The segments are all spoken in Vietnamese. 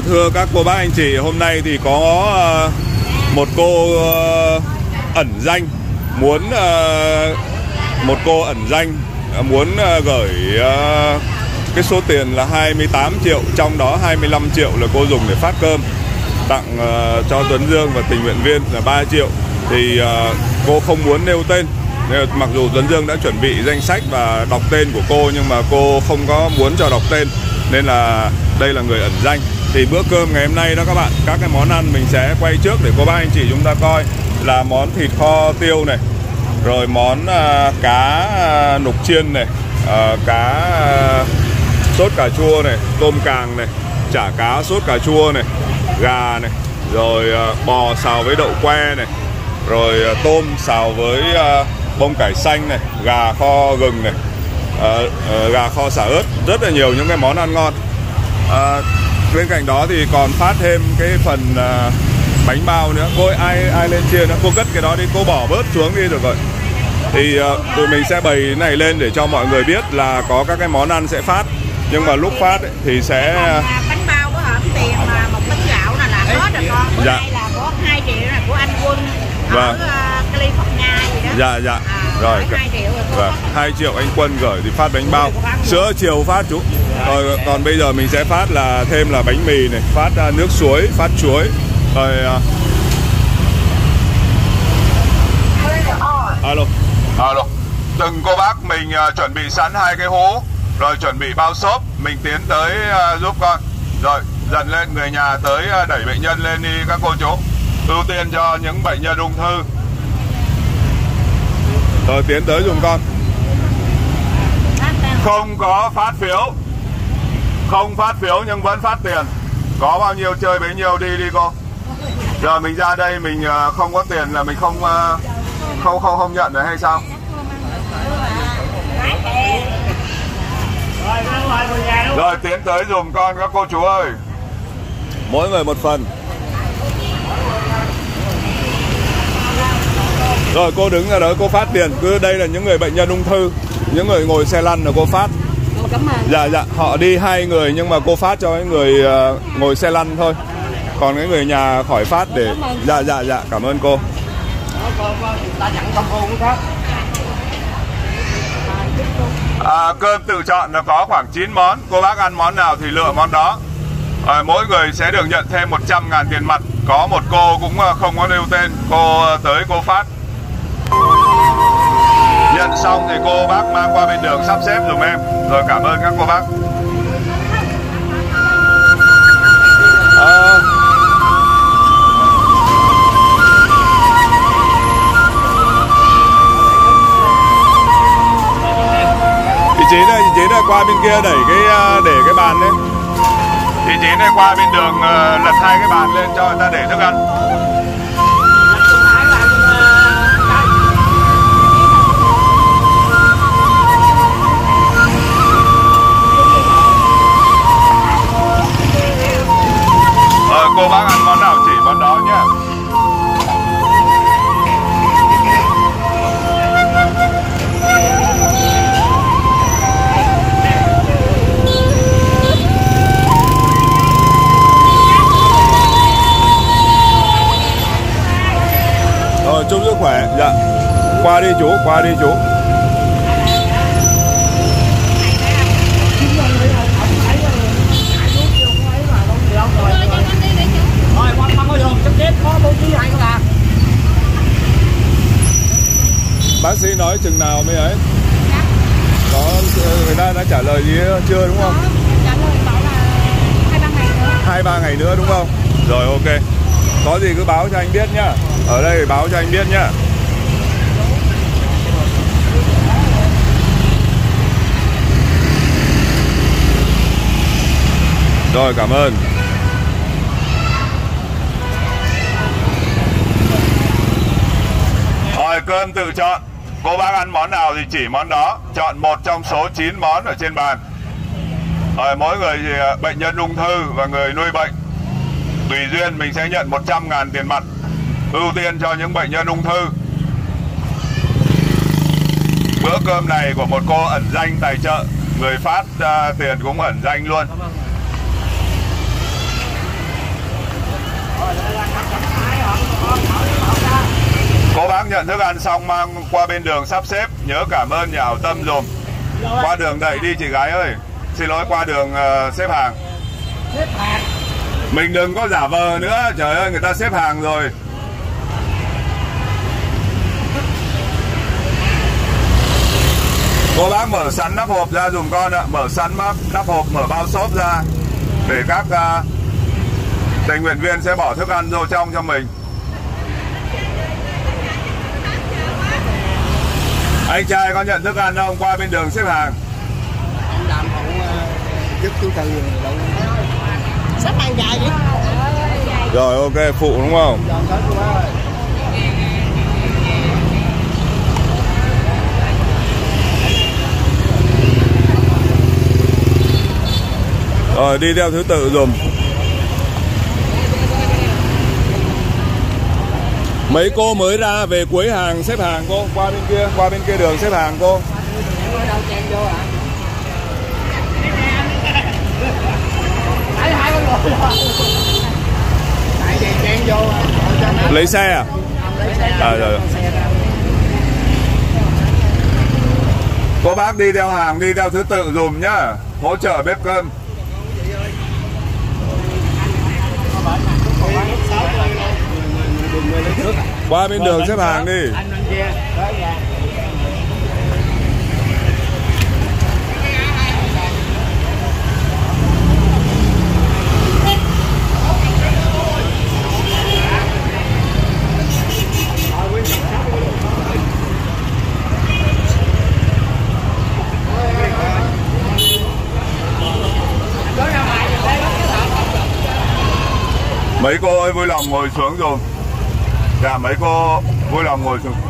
Thưa các cô bác anh chị, hôm nay thì có một cô ẩn danh muốn một cô ẩn danh muốn gửi cái số tiền là 28 triệu, trong đó 25 triệu là cô dùng để phát cơm tặng cho Tuấn Dương và tình nguyện viên là 3 triệu. Thì cô không muốn nêu tên, mặc dù Tuấn Dương đã chuẩn bị danh sách và đọc tên của cô, nhưng mà cô không có muốn cho đọc tên, nên là đây là người ẩn danh. Thì bữa cơm ngày hôm nay đó các bạn, các cái món ăn mình sẽ quay trước để cô bác anh chị chúng ta coi, là món thịt kho tiêu này, rồi món cá nục chiên này, cá sốt cà chua này, tôm càng này, chả cá sốt cà chua này, gà này, rồi bò xào với đậu que này, rồi tôm xào với bông cải xanh này, gà kho gừng này, gà kho xả ớt, rất là nhiều những cái món ăn ngon. Bên cạnh đó thì còn phát thêm cái phần bánh bao nữa. Cô ai lên chia nữa, cô cất cái đó đi, cô bỏ bớt xuống đi được rồi. Thì tụi mình sẽ bày cái này lên để cho mọi người biết là có các cái món ăn sẽ phát, nhưng mà lúc phát ấy, thì sẽ bánh bao có hở tiền mà một bánh gạo là hết rồi con. Bữa nay là có 2 triệu là của anh Quân ở California gì đó. Dạ dạ. Rồi 2 triệu rồi. 2 triệu anh Quân gửi thì phát bánh bao. Sữa chiều phát chú. Rồi còn bây giờ mình sẽ phát là thêm là bánh mì này, phát nước suối, phát chuối. Rồi alo. Alo. Từng cô bác mình chuẩn bị sẵn 2 cái hũ, rồi chuẩn bị bao xốp, mình tiến tới giúp con. Rồi dần lên, người nhà tới đẩy bệnh nhân lên đi các cô chú. Ưu tiên cho những bệnh nhân ung thư. Rồi tiến tới dùng con. Không có phát phiếu. Không phát phiếu nhưng vẫn phát tiền. Có bao nhiêu chơi bấy nhiêu đi cô. Giờ mình ra đây mình không có tiền là mình không nhận được hay sao? Rồi tiến tới dùm con các cô chú ơi. Mỗi người một phần. Rồi cô đứng ra đó cô phát tiền. Cứ đây là những người bệnh nhân ung thư, những người ngồi xe lăn là cô phát. Dạ dạ, họ đi 2 người nhưng mà cô phát cho cái người ngồi xe lăn thôi. Còn cái người nhà khỏi phát để. Dạ dạ dạ, cảm ơn cô. Cơm tự chọn nó có khoảng 9 món. Cô bác ăn món nào thì lựa món đó. Mỗi người sẽ được nhận thêm 100.000 tiền mặt. Có một cô cũng không có nêu tên, cô tới cô phát. Nhận xong thì cô bác mang qua bên đường sắp xếp dùm em. Rồi cảm ơn các cô bác. Chị này qua bên kia đẩy để cái bàn lên. Chị này qua bên đường lật 2 cái bàn lên cho người ta để thức ăn. Cô bác ăn món nào chỉ món đó nhé. Rồi chúc sức khỏe. Dạ. Qua đi chú, qua đi chú. Bác sĩ nói chừng nào mới ấy? Có người ta đã trả lời gì chưa đúng không? Trả lời bảo là 2-3 ngày nữa đúng không? Rồi ok. Có gì cứ báo cho anh biết nhá. Ở đây báo cho anh biết nhá. Rồi cảm ơn. Rồi cơm tự chọn. Cô bác ăn món nào thì chỉ món đó. Chọn một trong số 9 món ở trên bàn. Rồi mỗi người thì bệnh nhân ung thư và người nuôi bệnh, tùy duyên mình sẽ nhận 100.000 tiền mặt. Ưu tiên cho những bệnh nhân ung thư. Bữa cơm này của một cô ẩn danh tài trợ, người phát tiền cũng ẩn danh luôn. nhận thức ăn xong mang qua bên đường sắp xếp, nhớ cảm ơn nhà hảo tâm dùm. Qua đường đậy đi chị gái ơi. Xin lỗi, qua đường xếp hàng. Mình đừng có giả vờ nữa, trời ơi người ta xếp hàng rồi. Cô bác mở sẵn nắp hộp ra dùm con ạ, mở sẵn nắp hộp, mở bao xốp ra để các tình nguyện viên sẽ bỏ thức ăn vô trong cho mình. Anh trai có nhận thức ăn không? Qua bên đường xếp hàng. Anh làm phụ giúp chú Tư đâu. Xếp hàng dài đi. Rồi ok, phụ đúng không? Rồi đi theo thứ tự dùm. Mấy cô mới ra về cuối hàng xếp hàng cô, qua bên kia đường xếp hàng cô. Lấy xe à? Rồi. Cô bác đi theo hàng, đi theo thứ tự dùm nhá, hỗ trợ bếp cơm. Qua bên đường xếp hàng đi. Mấy cô ơi vui lòng ngồi xuống rồi. Dạ mấy cô vui lòng ngồi xuống.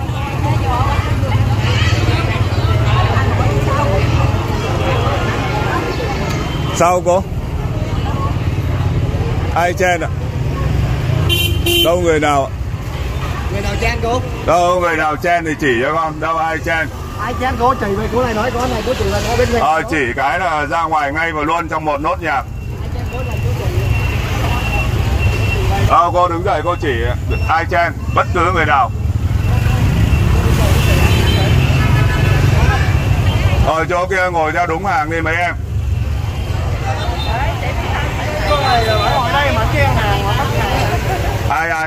Sao cô? Ai chen ạ? Đâu người nào ạ? Người nào chen cô? Đâu người nào chen thì chỉ cho con. Đâu ai chen? Ai chen cô chỉ với cô này nói có này cô chỉ là có bên này. Chỉ cái là ra ngoài ngay và luôn trong một nốt nhạc. Cô đứng dậy cô chỉ ai chen bất cứ người nào. Chỗ kia ngồi theo đúng hàng đi mấy em. Ai?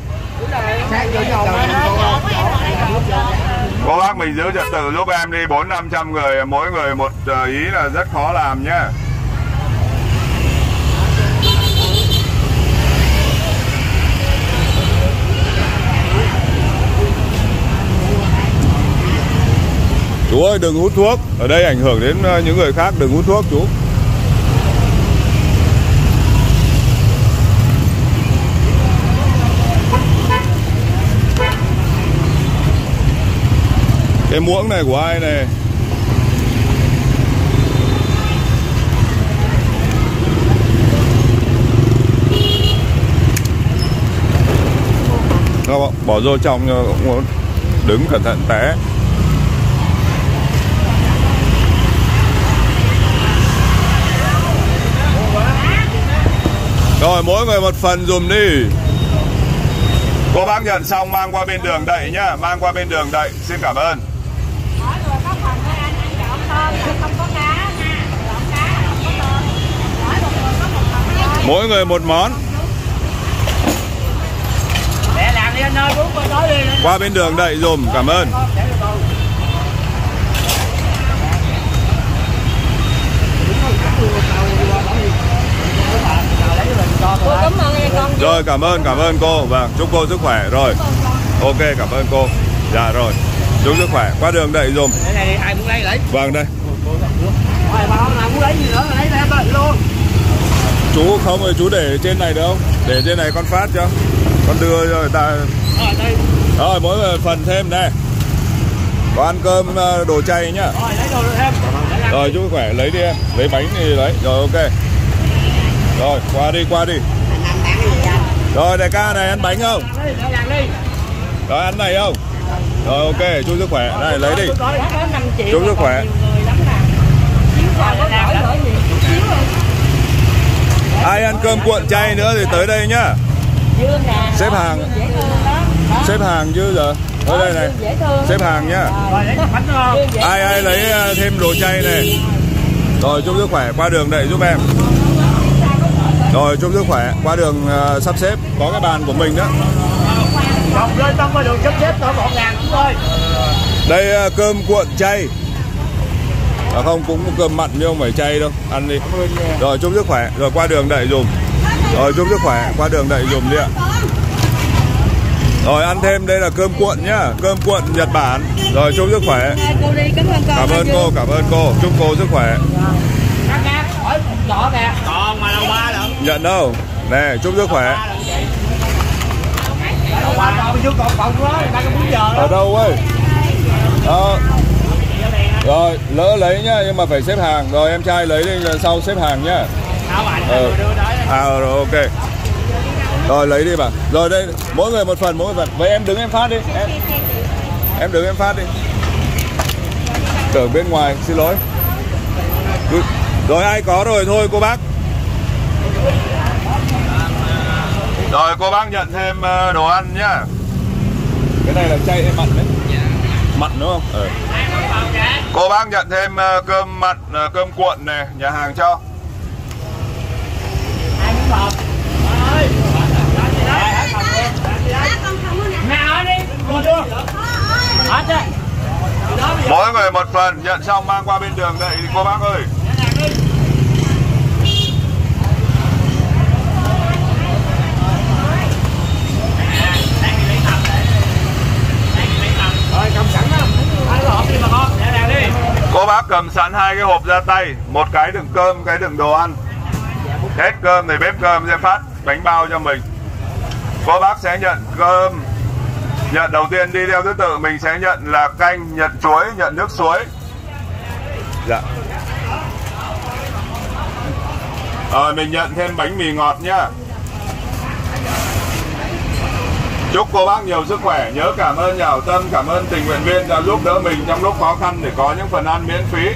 Cô bác mình giữ trật tự giúp em đi, 400-500 người, mỗi người một ý là rất khó làm nhá. Chú ơi đừng hút thuốc, ở đây ảnh hưởng đến những người khác, đừng hút thuốc chú. Cái muỗng này của ai này? Nó bỏ vô trong cho đứng cẩn thận té. Rồi mỗi người một phần dùm đi. Cô bác nhận xong mang qua bên đường đậy nhá, mang qua bên đường đậy, xin cảm ơn. Mỗi người một món. Qua bên đường đậy dùm, cảm ơn. Rồi cảm ơn cô. Vâng, chúc cô sức khỏe. Rồi ok, cảm ơn cô. Dạ rồi, chúc sức khỏe. Qua đường đậy dùm. Ai muốn lấy lấy. Vâng đây. Muốn lấy gì nữa lấy ra đợi luôn. Chú không ơi, chú để trên này được không? Để trên này con phát cho. Con đưa cho người ta. Rồi mỗi người phần thêm này. Có ăn cơm đồ chay nhá. Rồi lấy đồ thêm. Rồi chúc khỏe, lấy đi em. Lấy bánh thì lấy. Rồi ok. Rồi qua đi. Rồi đại ca này ăn bánh không? Rồi ăn này không? Rồi ok, chúc sức khỏe. Này lấy đi. Chúc sức khỏe. Ai ăn cơm cuộn chay nữa thì tới đây nhá. Xếp hàng. Xếp hàng chứ giờ. Ở đây này. Xếp hàng nhá. Ai lấy thêm đồ chay này. Rồi chúc sức khỏe, qua đường đậy giúp em. Rồi chúc sức khỏe, qua đường sắp xếp, có cái bàn của mình đó. Qua đường sắp xếp cỡ 1.000 thôi. Đây cơm cuộn chay. Không, cũng cơm mặn chứ không phải chay đâu, ăn đi. Rồi chúc sức khỏe, rồi qua đường đậy dùm. Rồi chúc sức khỏe, qua đường đậy dùm đi ạ. Rồi ăn thêm, đây là cơm cuộn nhá, cơm cuộn Nhật Bản. Rồi chúc sức khỏe. Cảm ơn cô, chúc cô sức khỏe. Còn mà đầu 3 lận. Nhận đâu? Nè, chúc sức khỏe. Ở đâu ơi? Rồi, lỡ lấy nhá, nhưng mà phải xếp hàng. Rồi em trai lấy đi, sau xếp hàng nhá. Rồi ok. Rồi lấy đi bà. Rồi đây, mỗi người một phần, Vậy em đứng em phát đi. Em đứng em phát đi. Tưởng bên ngoài, xin lỗi. Rồi ai có rồi thôi cô bác. Rồi cô bác nhận thêm đồ ăn nhá. Cái này là chay hay mặn đấy? Mặn đúng không? Cô bác nhận thêm cơm mặn, cơm cuộn này, nhà hàng cho. Mỗi người một phần, nhận xong mang qua bên đường đây cô bác ơi. Cô bác cầm sẵn 2 cái hộp ra tay, một cái đựng cơm, cái đựng đồ ăn. Hết cơm thì bếp cơm sẽ phát bánh bao cho mình. Cô bác sẽ nhận cơm. Nhận đầu tiên đi theo thứ tự, mình sẽ nhận là canh, nhận chuối, nhận nước suối. Dạ. Rồi mình nhận thêm bánh mì ngọt nhá. Chúc cô bác nhiều sức khỏe. Nhớ cảm ơn nhà hảo tâm, cảm ơn tình nguyện viên đã giúp đỡ mình trong lúc khó khăn để có những phần ăn miễn phí.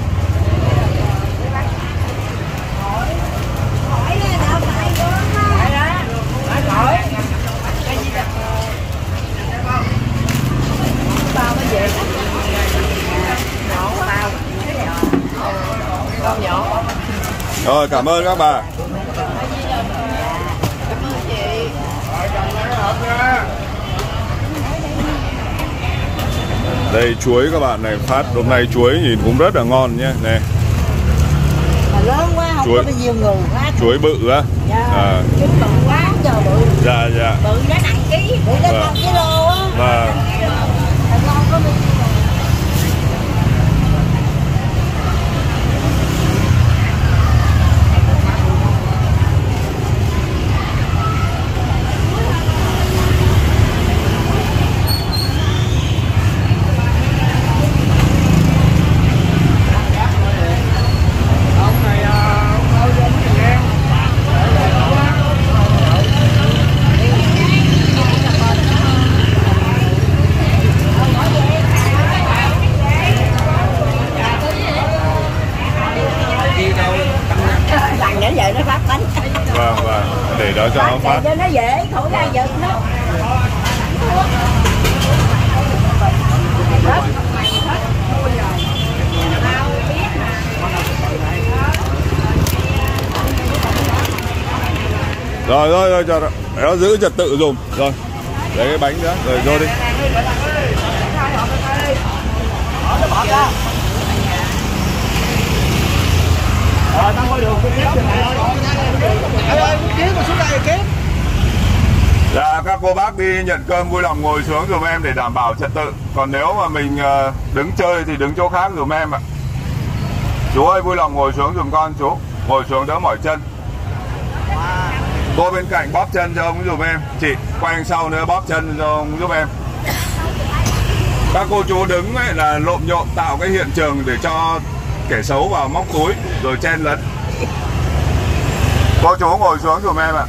Rồi cảm ơn các bà. Đây chuối các bạn này phát hôm nay chuối nhìn cũng rất là ngon nhé này. Lớn quá không chuối, có nhiều người quá. Chuối bự á. Dạ. Chuối bự quá chờ bự. Dạ dạ. Bự nó nặng ký, bự nó 1 kg á. Vâng. Ngon có mình. Để đó cho nó phát. Cho nó dễ, thổi ra giật nó. Rồi cho nó giữ trật tự dùm. Rồi lấy cái bánh đó rồi vô đi. Dạ các cô bác đi nhận cơm vui lòng ngồi xuống dùm em để đảm bảo trật tự. Còn nếu mà mình đứng chơi thì đứng chỗ khác dùm em ạ. Chú ơi vui lòng ngồi xuống dùm con chú. Ngồi xuống đỡ mỏi chân. Cô bên cạnh bóp chân cho ông dùm em. Chị quay đằng sau nữa bóp chân cho ông giúp em. Các cô chú đứng ấy là lộn nhộn tạo cái hiện trường để cho kẻ xấu vào móc túi rồi chen lấn. Cô chú ngồi xuống dùm em ạ.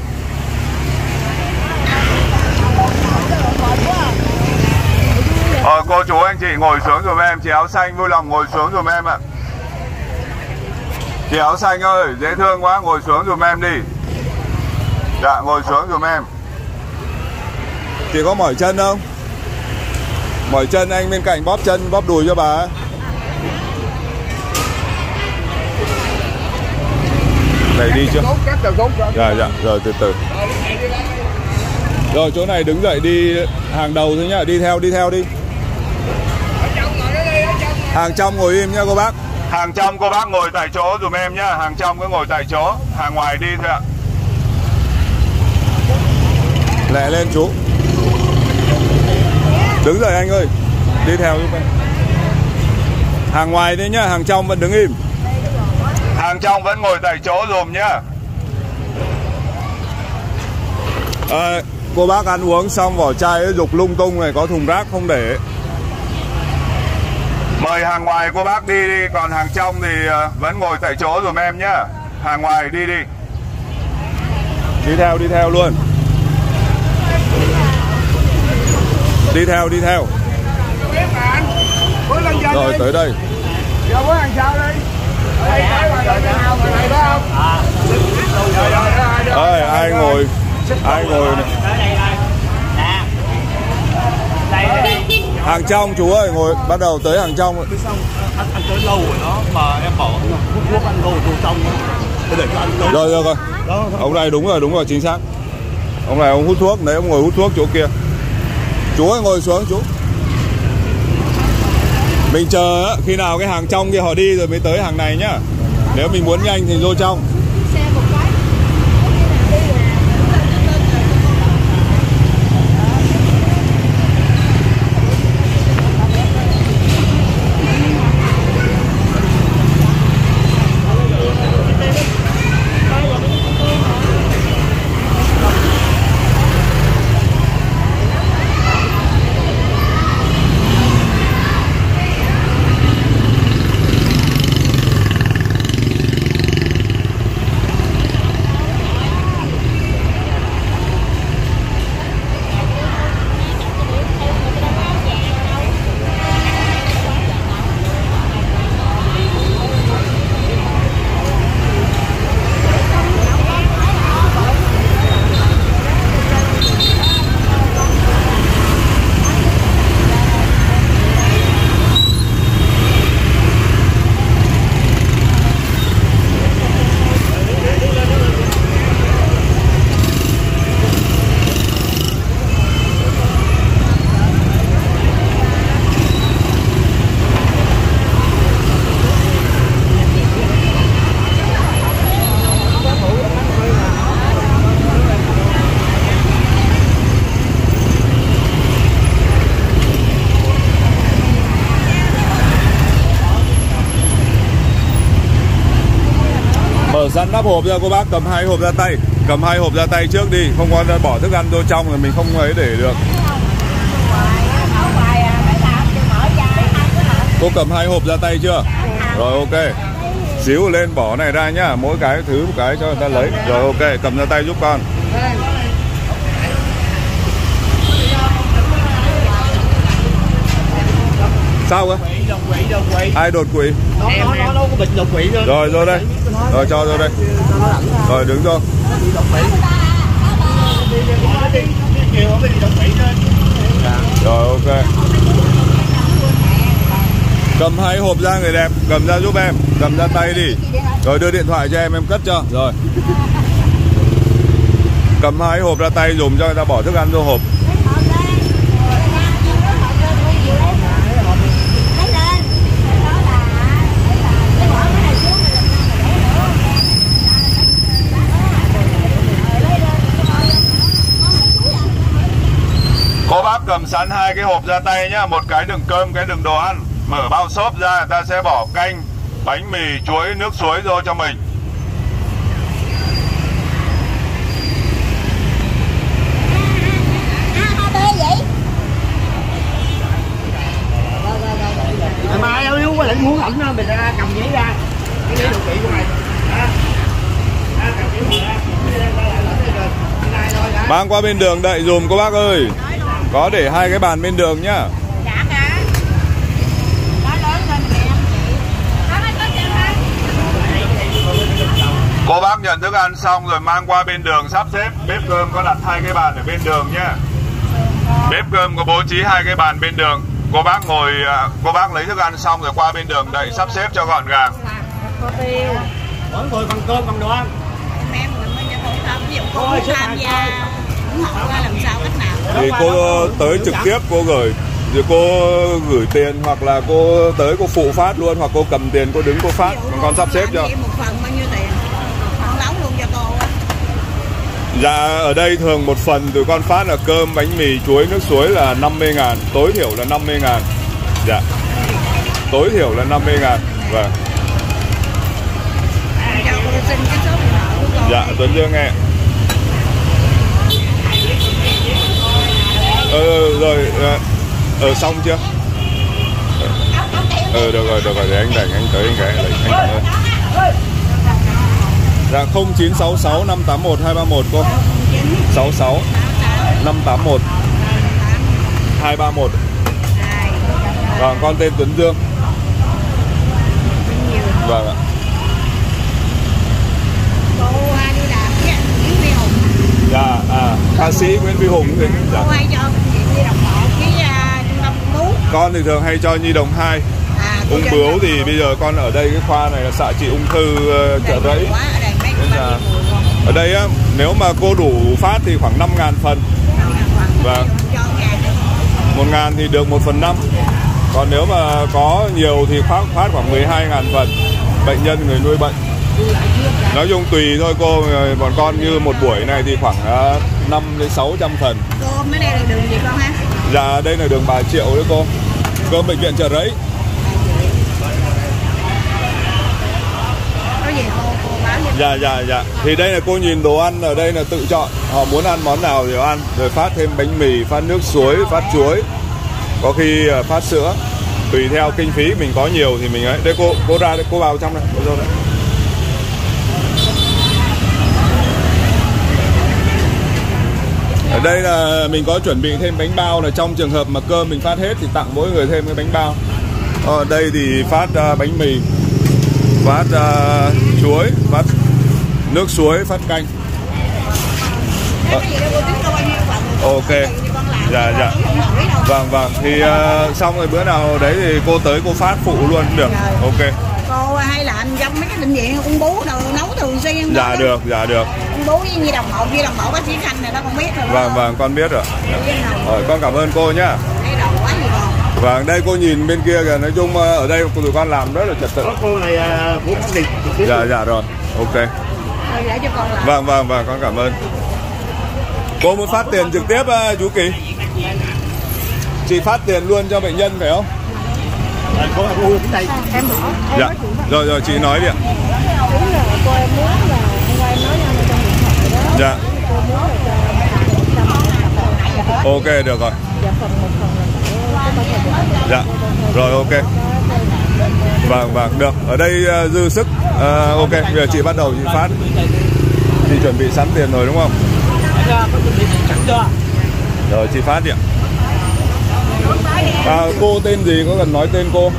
Cô chú anh chị ngồi xuống dùm em. Chị áo xanh vui lòng ngồi xuống dùm em ạ. Chị áo xanh ơi dễ thương quá, ngồi xuống dùm em đi. Dạ ngồi xuống dùm em. Chị có mỏi chân không? Mỏi chân anh bên cạnh bóp chân, bóp đùi cho bà. Này đi chưa? Dạ, rồi từ từ. Rồi chỗ này đứng dậy đi hàng đầu thôi nhá, đi theo đi. Hàng trong ngồi im nhá cô bác. Hàng trong cô bác ngồi tại chỗ dùm em nhá, hàng trong cứ ngồi tại chỗ, hàng ngoài đi thôi ạ. Lẹ lên chú. Đứng dậy anh ơi, đi theo giúp em. Hàng ngoài đấy nhá, hàng trong vẫn đứng im. Hàng trong vẫn ngồi tại chỗ dùm nhá. Cô bác ăn uống xong vỏ chai ấy, dục lung tung này, có thùng rác không để. Mời hàng ngoài cô bác đi đi, còn hàng trong thì vẫn ngồi tại chỗ dùm em nhá. Hàng ngoài đi đi. Đi theo luôn. Đi theo. Rồi tới đây. Ai ngồi này. Hàng trong chú ơi, ngồi bắt đầu tới hàng trong. Ăn tới lâu rồi đó mà em bảo hút thuốc ăn lâu vô trong để cho ăn lâu. Rồi. Ông này đúng rồi, chính xác. Ông này ông hút thuốc, đấy ông ngồi hút thuốc chỗ kia. Chú ơi ngồi xuống chú. Mình chờ khi nào cái hàng trong kia họ đi rồi mới tới hàng này nhá. Nếu mình muốn nhanh thì vô trong. Mở sẵn nắp hộp ra cô bác, cầm 2 hộp ra tay. Cầm 2 hộp ra tay trước đi, không có bỏ thức ăn vô trong rồi mình không ấy để được. Cô cầm 2 hộp ra tay chưa? Rồi ok. Xíu lên bỏ này ra nhá, mỗi cái thứ một cái cho người ta lấy. Rồi ok, cầm ra tay giúp con. Sao cơ? Ai đột quỵ? Nó có bịch đột quỵ rồi. Rồi vô đây. Rồi cho vô đây. Rồi đứng vô. Rồi ok. Cầm 2 hộp ra người đẹp, cầm ra giúp em, cầm ra tay đi. Rồi đưa điện thoại cho em cất cho. Rồi. Cầm 2 hộp ra tay dùng cho người ta bỏ thức ăn vô hộp. Cô bác cầm sẵn 2 cái hộp ra tay nhá, một cái đựng cơm, cái đựng đồ ăn. Mở bao xốp ra, người ta sẽ bỏ canh, bánh mì, chuối, nước suối vô cho mình. Mai nếu có định muốn ẩn mình ra cầm giấy ra, cái giấy đột quỵ của mày. Mang qua bên đường đậy dùm cô bác ơi. Có để 2 cái bàn bên đường nhá. Cô bác nhận thức ăn xong rồi mang qua bên đường sắp xếp. Bếp cơm có đặt 2 cái bàn ở bên đường nhá. Bếp cơm có bố trí 2 cái bàn bên đường. Cô bác ngồi, cô bác lấy thức ăn xong rồi qua bên đường đậy sắp xếp cho gọn gàng. Có tiêu. Mỗi người bằng cơm bằng đồ ăn. Em mới cho cô tham, ví dụ cô muốn tham gia ủng hộ ra làm sao cách nào. Thì cô tới trực tiếp cô gửi, rồi cô gửi tiền hoặc là cô tới cô phụ phát luôn, hoặc cô cầm tiền cô đứng cô phát, con sắp xếp cho. Một phần bao nhiêu tiền? Con nấu luôn cho cô á. Dạ ở đây thường một phần tụi con phát là cơm, bánh mì, chuối, nước suối là 50.000, tối thiểu là 50.000. Dạ. Tối thiểu là 50.000. Vâng. Cho cô xin cái số điện thoại của cô. Dạ Tuấn Dương nghe. Rồi xong chưa? Được rồi, để anh rảnh anh tới anh cái anh cảm ơn. Dạ 0966 581 231 cô. 66 581 231. Vâng, con tên Tuấn Dương. Vâng ạ. Cô đi làm với anh Nguyễn Phi Hùng. Dạ, ca sĩ Nguyễn Phi Hùng thì dạ. Cô hay cho bệnh viện Nhi đồng 1 với trung tâm ung bướu. Con thì thường hay cho Nhi đồng 2. Ung bướu thì bây giờ con ở đây cái khoa này là xạ trị ung thư Chợ Rẫy. Ở đây á, nếu mà cô đủ phát thì khoảng 5.000 phần. Vâng. 1.000 thì được 1/5. Còn nếu mà có nhiều thì phát khoảng 12.000 phần. Bệnh nhân, người nuôi bệnh. Nói chung tùy thôi cô, bọn con như một buổi này thì khoảng 5 đến 600 phần. Cô mới đây là đường gì con ha? Dạ đây là đường Bà Triệu đấy cô. Cơm bệnh viện Chợ Rẫy. Có gì cô báo cho. Dạ. Thì đây là cô nhìn đồ ăn ở đây là tự chọn. Họ muốn ăn món nào thì ăn. Rồi phát thêm bánh mì, phát nước suối, phát chuối. Có khi phát sữa. Tùy theo kinh phí mình có nhiều thì mình ấy. Đây cô ra đây, cô vào trong đây. Cô vô đây. Ở đây là mình có chuẩn bị thêm bánh bao, là trong trường hợp mà cơm mình phát hết thì tặng mỗi người thêm cái bánh bao. Ở đây thì phát bánh mì, phát chuối, phát nước suối, phát canh. Ok. Dạ. Vâng. Thì xong rồi bữa nào đấy thì cô tới cô phát phụ luôn cũng được. Ok. Cô hay làm trong mấy cái bệnh viện ung bướu đồ nấu thường xuyên. Dạ được. Ung bướu với Nhi đồng 1, Nhi đồng 1 bác sĩ Khanh này nó con biết rồi. Vâng, con biết rồi. Rồi con cảm ơn cô nhá. Vâng, đây cô nhìn bên kia kìa, nói chung ở đây tụi con làm rất là trật tự. Cô này cũng dịch. Dạ rồi. Ok. Rồi để cho con làm. Vâng, con cảm ơn. Cô muốn phát tiền trực tiếp chú Kỳ. Chị phát tiền luôn cho bệnh nhân phải không? Em bỏ. Dạ. Rồi chị nói đi ạ. Đúng là cô em muốn là em nói cho trong điện thoại đó. Dạ. Cô muốn là Ok được rồi. dạ phần một phần là Dạ. Rồi ok. Vâng, được. Ở đây dư sức. Ok, bây giờ chị bắt đầu chị phát. Chị chuẩn bị sẵn tiền rồi đúng không? Rồi chị phát đi ạ. Cô tên gì, có cần nói tên cô?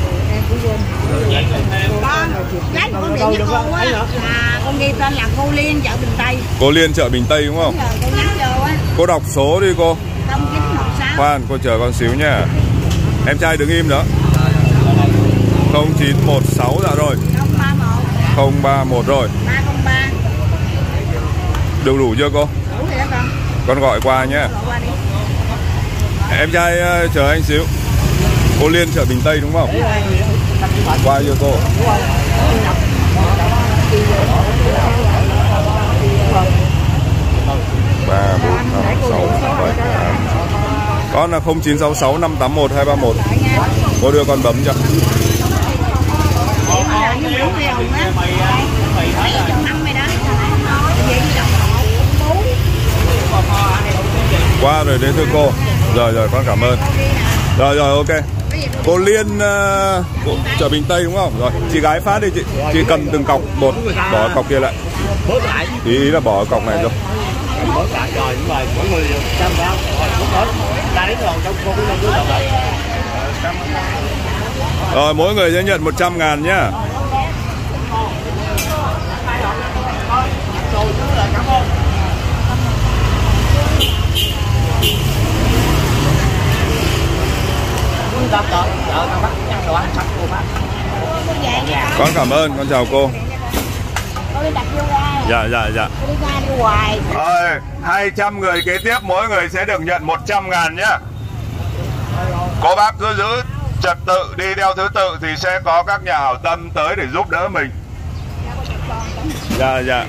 con gái của con điện cho cô á là con ghi tên là cô Liên, chợ Bình Tây. Cô Liên, chợ Bình Tây đúng không? Cô nhắn vô á. Cô đọc số đi cô. 0916. Khoan, cô chờ con xíu nha. Em trai đứng im đó. 0916 dạ rồi. 031 rồi. 303. Đủ chưa cô? Đủ rồi đó con. Con gọi qua nhé. Gọi qua đi. Em trai chờ anh xíu. Cô Liên, chợ Bình Tây đúng không? Qua cho cô. Ba, 4, 5, 6, 7, 8. Con là 0966 581 231. Cô đưa con bấm cho. Qua rồi đến thưa cô. Rồi con cảm ơn. Rồi ok. Cô Liên chợ Bình Tây đúng không? Rồi chị gái phát đi chị. Chị cầm từng cọc một, bỏ cọc kia lại. Ý là bỏ cọc này rồi. Rồi mỗi người sẽ nhận 100.000 nhá. Con cảm ơn, con chào cô. Dạ. Rồi, 200 người kế tiếp mỗi người sẽ được nhận 100.000 nhá. Cô bác cứ giữ trật tự, đi theo thứ tự thì sẽ có các nhà hảo tâm tới để giúp đỡ mình. Dạ.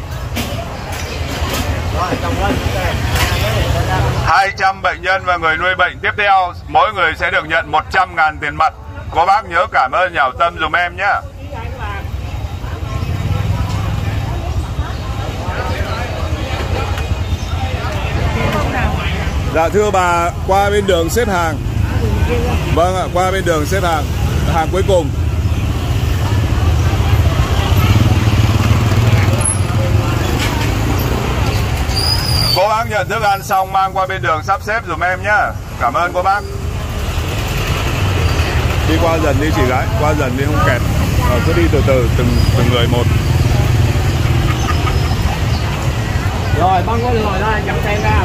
200 bệnh nhân và người nuôi bệnh tiếp theo, mỗi người sẽ được nhận 100.000 tiền mặt. Cô bác nhớ cảm ơn nhà hảo tâm dùm em nhé. Dạ thưa bà, qua bên đường xếp hàng. Vâng ạ, qua bên đường xếp hàng. Hàng cuối cùng. Cô bác nhận thức ăn xong mang qua bên đường sắp xếp dùm em nhé. Cảm ơn cô bác. Đi qua dần đi chị gái, qua dần đi không kẹt. Rồi cứ đi từ từ từng người một. Rồi băng qua rồi đây, chậm xe ra.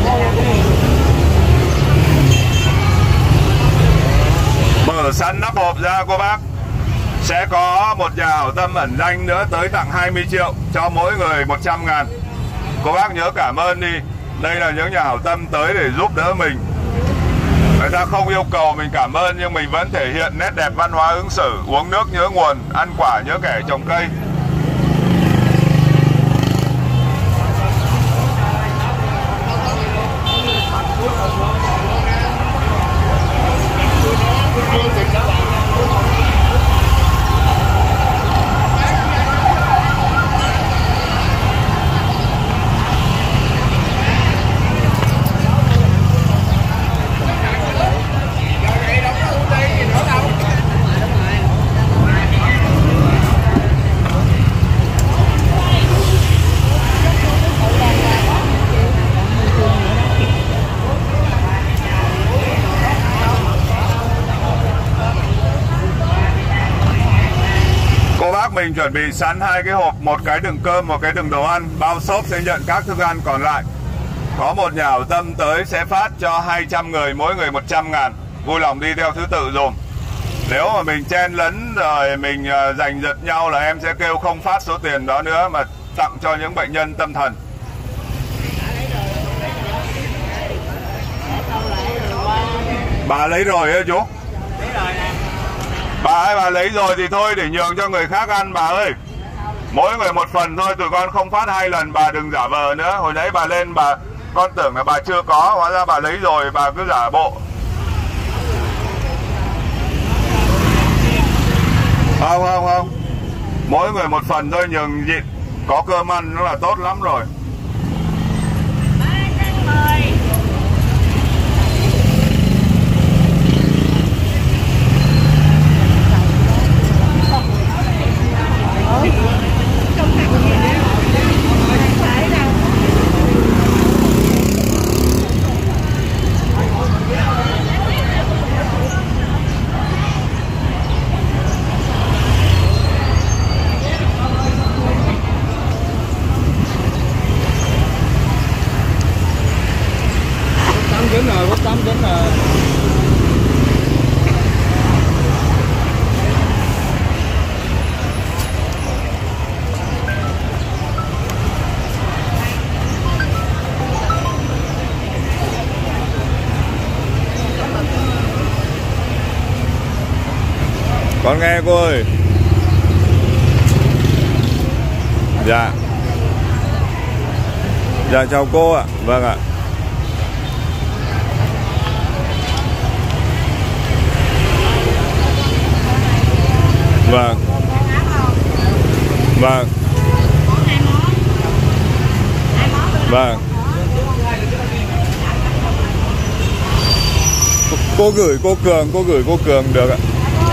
Mở sẵn nắp hộp ra cô bác. Sẽ có một nhà hảo tâm ẩn danh nữa tới tặng 20 triệu cho mỗi người 100.000. Cô bác nhớ cảm ơn đi. Đây là những nhà hảo tâm tới để giúp đỡ mình. Người ta không yêu cầu mình cảm ơn, nhưng mình vẫn thể hiện nét đẹp văn hóa ứng xử. Uống nước nhớ nguồn, ăn quả nhớ kẻ trồng cây. Mình chuẩn bị sẵn 2 cái hộp, một cái đựng cơm, một cái đựng đồ ăn. Bao shop sẽ nhận các thức ăn còn lại. Có một nhà hảo tâm tới sẽ phát cho 200 người, mỗi người 100.000. Vui lòng đi theo thứ tự dùm. Nếu mà mình chen lấn rồi mình giành giật nhau là em sẽ kêu không phát số tiền đó nữa, mà tặng cho những bệnh nhân tâm thần. Bà lấy rồi hả chú? Bà lấy rồi thì thôi, để nhường cho người khác ăn bà ơi. Mỗi người một phần thôi, tụi con không phát 2 lần, bà đừng giả vờ nữa. Hồi nãy bà lên con tưởng là bà chưa có, hóa ra bà lấy rồi, bà cứ giả bộ. Không. Mỗi người một phần thôi, nhường nhịn. Có cơm ăn nó là tốt lắm rồi. Con nghe cô ơi. Dạ chào cô ạ. Vâng ạ. Vâng. Cô gửi cô Cường được ạ.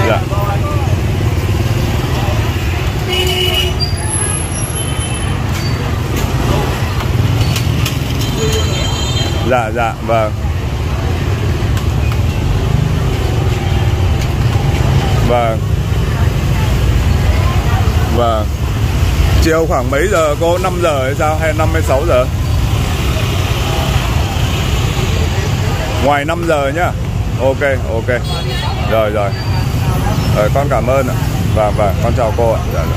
Dạ vâng. Chiều khoảng mấy giờ cô? 5 giờ hay sao, hay 5 hay 6 giờ? Ngoài 5 giờ nhá. Ok. Rồi con cảm ơn ạ. Vâng, con chào cô ạ. Dạ.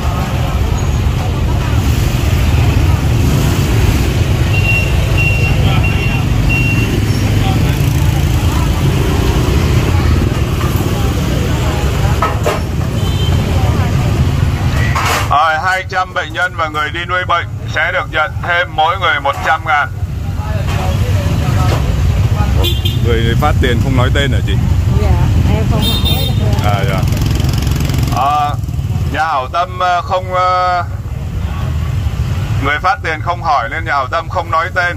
Rồi, 200 bệnh nhân và người đi nuôi bệnh sẽ được nhận thêm mỗi người 100.000. Người phát tiền không nói tên hả chị? Dạ, em không hỏi. Dạ. Nhà hảo tâm không người phát tiền không hỏi nên nhà hảo tâm không nói tên.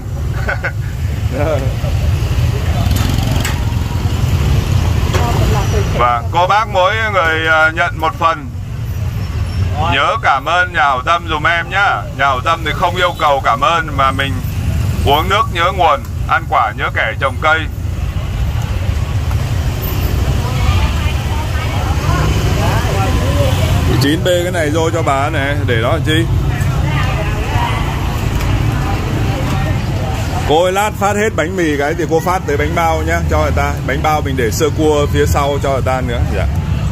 Và cô bác mỗi người nhận một phần. Nhớ cảm ơn nhà hảo tâm dùm em nhá. Nhà hảo tâm thì không yêu cầu cảm ơn, mà mình uống nước nhớ nguồn, ăn quả nhớ kẻ trồng cây. Chín bê cái này vô cho bà này, để đó làm chi? Cô ơi, lát phát hết bánh mì cái thì cô phát tới bánh bao nhá, cho người ta. Bánh bao mình để sơ cua phía sau cho người ta nữa. Dạ.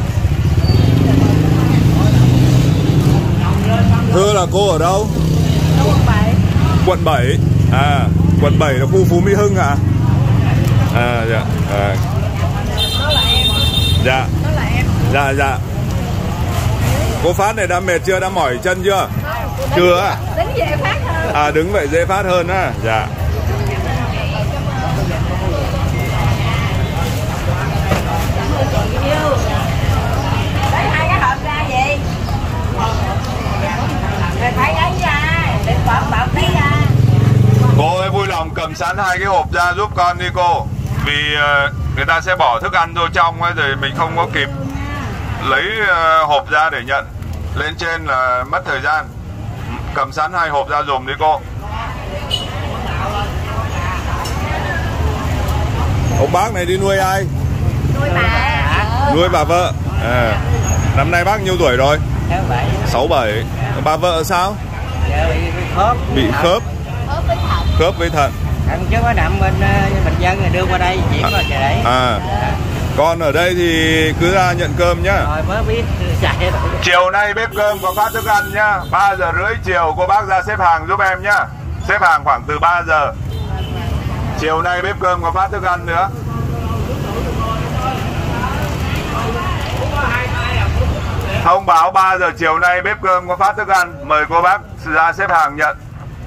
Thưa là cô ở đâu? Quận 7. Quận 7. À, quận 7 là khu Phú Mỹ Hưng à? Dạ. Đó là em. Dạ. Đó là em. Dạ. Cô phát này đã mệt chưa? Đã mỏi chân chưa? Chưa á? Đứng dễ phát hơn. Đứng vậy dễ phát hơn á. Dạ. Lấy 2 cái hộp ra vậy. Rồi phải lấy ra, để bỏ lấy ra. Cô ơi, vui lòng cầm sẵn 2 cái hộp ra giúp con đi cô. Vì người ta sẽ bỏ thức ăn vô trong ấy, rồi mình không có kịp lấy hộp ra để nhận. Lên trên là mất thời gian. Cầm sẵn 2 hộp ra dùm đi cô. Ông bác này đi nuôi ai? Nuôi bà. Nuôi bà vợ. Năm nay bác nhiêu tuổi rồi? 67. Bà vợ sao? Bị khớp. Khớp với thận. Chứ có nằm bên Bình Dân rồi đưa qua đây chuyển qua chờ đấy. Con ở đây thì cứ ra nhận cơm nhá. Rồi mới biết chạy. Chiều nay bếp cơm có phát thức ăn nhá. 3 giờ rưỡi chiều cô bác ra xếp hàng giúp em nhá. Xếp hàng khoảng từ 3 giờ. Chiều nay bếp cơm có phát thức ăn nữa. Thông báo 3 giờ chiều nay bếp cơm có phát thức ăn. Mời cô bác ra xếp hàng nhận.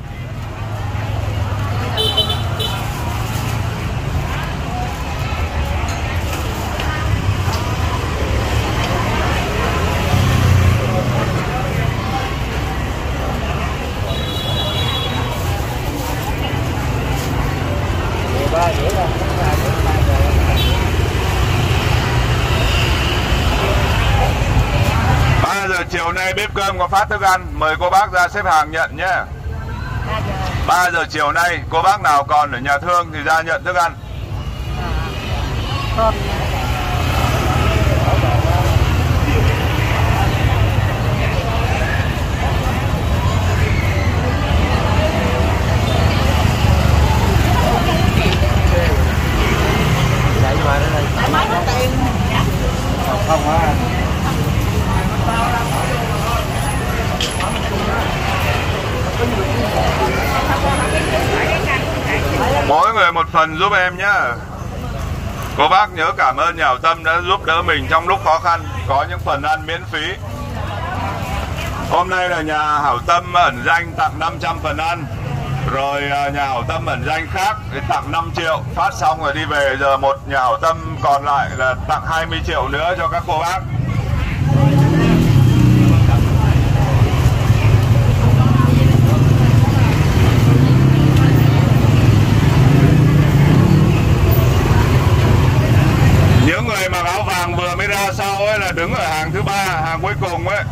Chiều nay bếp cơm có phát thức ăn. Mời cô bác ra xếp hàng nhận nhé. 3 giờ chiều nay cô bác nào còn ở nhà thương thì ra nhận thức ăn. Mỗi người một phần giúp em nhé. Cô bác nhớ cảm ơn nhà hảo tâm đã giúp đỡ mình trong lúc khó khăn. Có những phần ăn miễn phí. Hôm nay là nhà hảo tâm ẩn danh tặng 500 phần ăn. Rồi nhà hảo tâm ẩn danh khác thì tặng 5 triệu. Phát xong rồi đi về. Giờ một nhà hảo tâm còn lại là tặng 20 triệu nữa cho các cô bác. Những người mặc áo vàng vừa mới ra sau ấy là đứng ở hàng thứ 3, hàng cuối cùng ấy.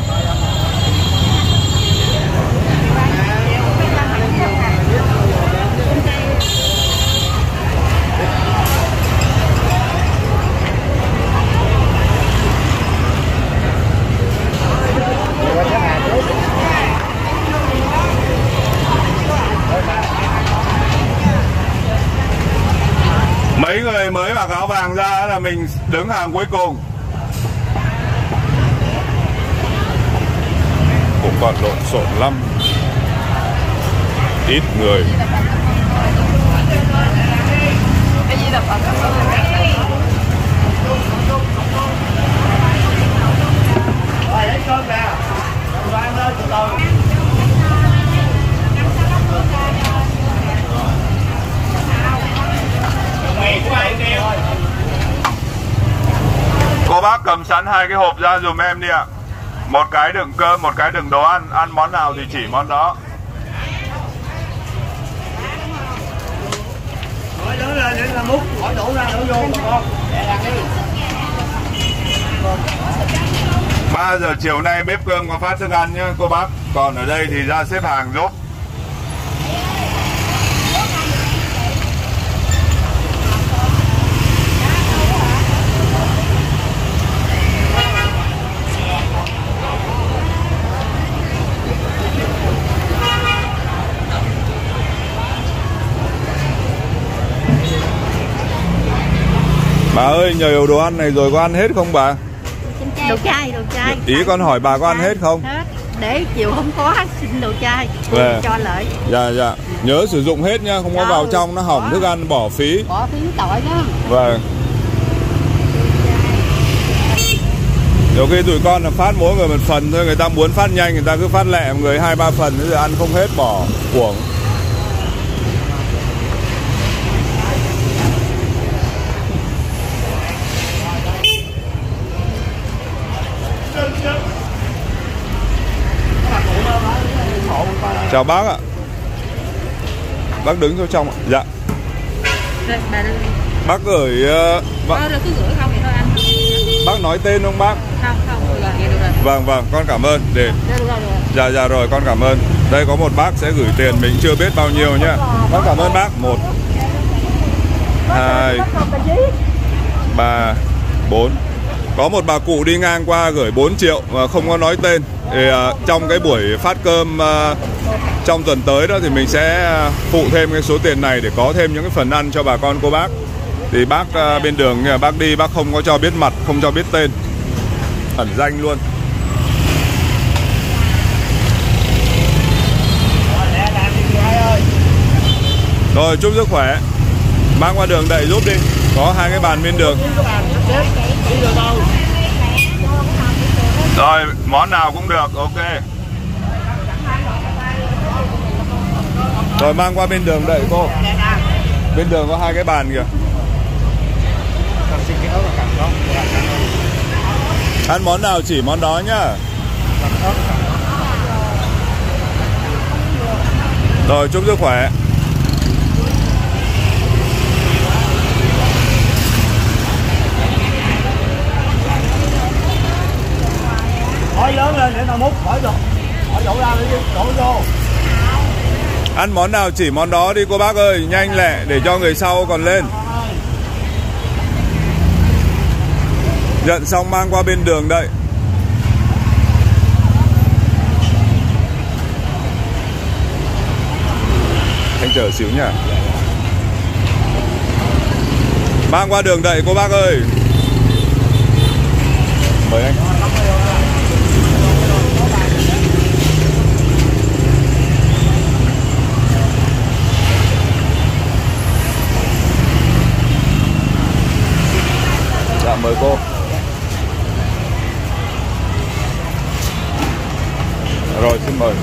Mấy người mới mặc áo vàng ra là mình đứng hàng cuối cùng. cũng còn lộn xộn lắm, ít người. Cô bác cầm sẵn 2 cái hộp ra dùm em đi ạ. Một cái đựng cơm, một cái đựng đồ ăn. Ăn món nào thì chỉ món đó. Hỏi đổ ra để là múc, hỏi đổ ra đổ vô bà con. 3 giờ chiều nay bếp cơm có phát thức ăn nhá cô bác. Còn ở đây thì ra xếp hàng giúp. Bà ơi, nhiều đồ ăn này rồi có ăn hết không bà? Đồ chay, đồ chay. Ý con hỏi bà có ăn hết không? Hết. Để chiều không có xin đồ chay. Cho lợi. Dạ dạ. Nhớ sử dụng hết nha, không có vào trong nó hỏng thức ăn bỏ phí. Bỏ phí tội đó. Vâng. Nhiều khi tụi con là phát mỗi người một phần thôi, người ta muốn phát nhanh người ta cứ phát lẹ người 2-3 phần rồi ăn không hết bỏ uổng. Chào bác ạ. Bác đứng chỗ trong ạ. Dạ. Đây, bà đưa đi. Bác gửi Cứ gửi không thì thôi anh. Bác nói tên không bác? Không, được rồi. Vâng, con cảm ơn. Để. Được rồi. Dạ rồi, con cảm ơn. Đây có một bác sẽ gửi tiền mình chưa biết bao nhiêu nhá. Con cảm ơn bác. 1 2 3 4. Có một bà cụ đi ngang qua gửi 4 triệu mà không có nói tên. Thì trong cái buổi phát cơm trong tuần tới đó thì mình sẽ phụ thêm cái số tiền này để có thêm những cái phần ăn cho bà con cô bác. Thì bác bên đường bác đi bác không có cho biết mặt, không cho biết tên, ẩn danh luôn. Rồi chúc sức khỏe. Mang qua đường đậy giúp đi. Có 2 cái bàn bên đường. Rồi món nào cũng được, ok. Rồi mang qua bên đường đậy cô. Bên đường có 2 cái bàn kìa. Ăn món nào chỉ món đó nhá. Rồi chúc sức khỏe. Hỏi lớn lên để tao múc, hỏi đổ ra để đổ vô. Ăn món nào chỉ món đó đi cô bác ơi, nhanh lẹ để cho người sau còn lên. Nhận xong mang qua bên đường đậy. Anh chờ xíu nhá. Mang qua đường đậy cô bác ơi. Mời anh. Dạ mời cô. Rồi xin mời.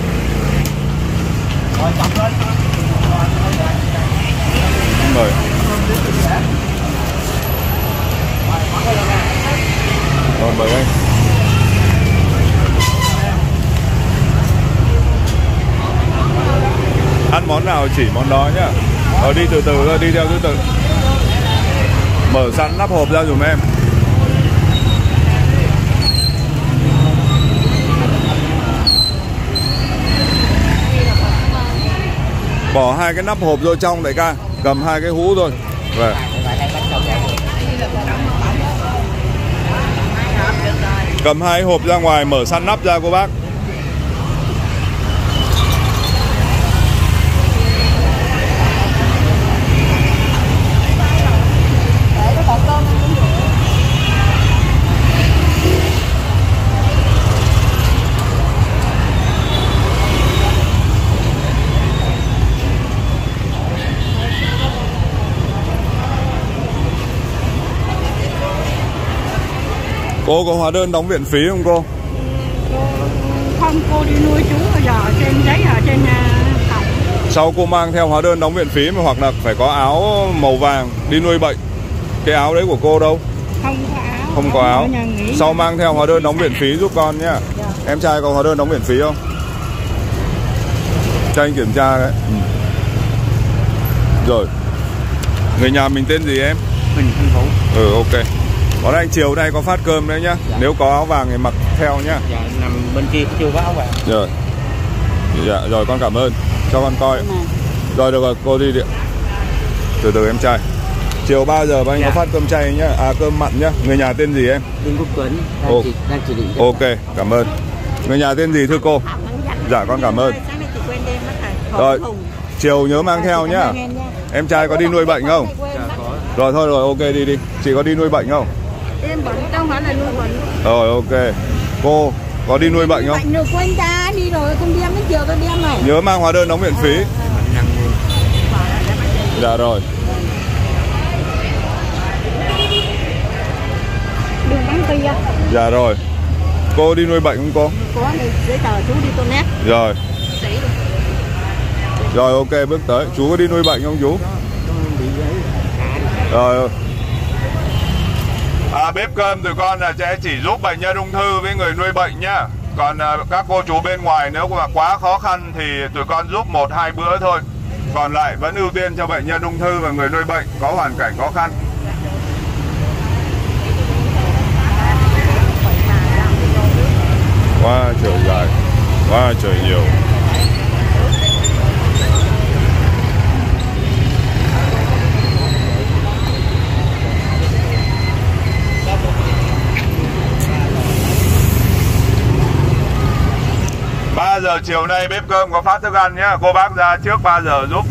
Xin mời. Rồi mời anh. Ăn món nào chỉ món đó nhá. Rồi đi từ từ thôi, đi theo thứ tự. Mở sẵn nắp hộp ra dùm em. Bỏ 2 cái nắp hộp vô trong đại ca. Cầm 2 cái hũ thôi. Về. Cầm 2 hộp ra ngoài, mở sẵn nắp ra cô bác. Cô có hóa đơn đóng viện phí không cô? Không, cô đi nuôi chú bây giờ trên giấy ở trên cổng. Sau cô mang theo hóa đơn đóng viện phí mà hoặc là phải có áo màu vàng đi nuôi bệnh. Cái áo đấy của cô đâu? Không có áo. Không có áo. Sau mang theo hóa đơn đóng viện phí giúp con nhá. Em trai có hóa đơn đóng viện phí không? Cho anh kiểm tra đấy. Rồi. Người nhà mình tên gì em? Mình Thanh Vũ. Ok. Còn anh chiều nay có phát cơm đấy nhá. Dạ. Nếu có áo vàng thì mặc theo nhá. Dạ, nằm bên kia chưa có áo vàng. Rồi. Dạ, rồi con cảm ơn. Cho con coi. Rồi được rồi, cô đi điện. Từ từ em trai. Chiều 3 giờ anh có phát cơm chay nhá. À, cơm mặn nhá. Người nhà tên gì em? Đinh Quốc Tuấn. Đang chỉ định. Ok, cảm ơn. Người nhà tên gì thưa cô? Dạ, con cảm ơn. Rồi, chiều nhớ mang theo nhá. Em trai có đi nuôi bệnh không? Dạ, có. Rồi thôi rồi, ok đi. Chị có đi nuôi bệnh không? Em bệnh, không phải là nuôi bệnh. Rồi, ok. Cô có đi nuôi bệnh không? Bệnh rồi quên ta đi rồi, con đem đến chiều tôi đem này. Nhớ mang hóa đơn đóng viện phí. Dạ rồi. Đường bắn kia. Dạ rồi. Cô đi nuôi bệnh không cô? Có này, giấy tờ chú đi toilet. Rồi. Rồi ok, bước tới. Chú có đi nuôi bệnh không chú? Rồi. Bếp cơm tụi con là sẽ chỉ giúp bệnh nhân ung thư với người nuôi bệnh nhá. Còn các cô chú bên ngoài nếu mà quá khó khăn thì tụi con giúp 1-2 bữa thôi. Còn lại vẫn ưu tiên cho bệnh nhân ung thư và người nuôi bệnh có hoàn cảnh khó khăn. Quá trời dài, quá trời nhiều. Giờ chiều nay bếp cơm có phát thức ăn nhé. Cô bác ra trước 3 giờ giúp.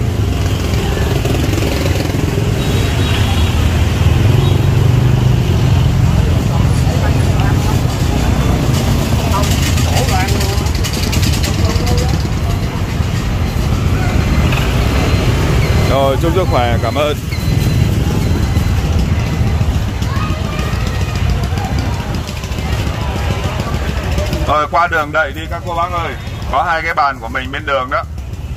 Rồi, chúc sức khỏe, cảm ơn. Rồi, qua đường đẩy đi các cô bác ơi. Có 2 cái bàn của mình bên đường đó.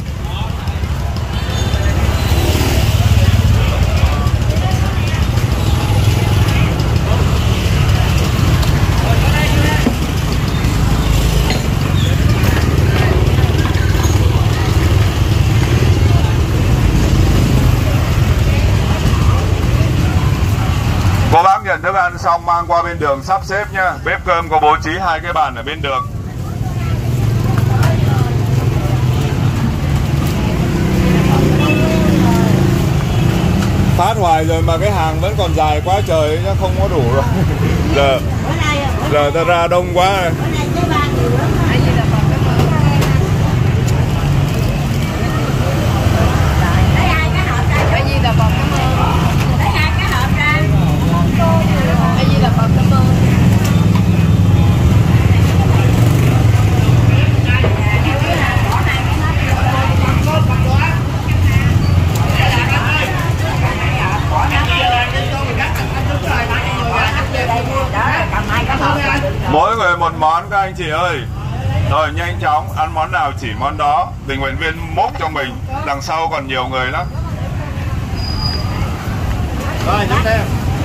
Cô bác nhận thức ăn xong mang qua bên đường sắp xếp nhá. Bếp cơm có bố trí 2 cái bàn ở bên đường. Phát hoài rồi mà cái hàng vẫn còn dài quá trời nhá, không có đủ rồi. Giờ ta ra đông quá. Mỗi người một món các anh chị ơi. Rồi nhanh chóng, ăn món nào chỉ món đó. Tình nguyện viên múc cho mình. Đằng sau còn nhiều người lắm. Rồi, giúp em.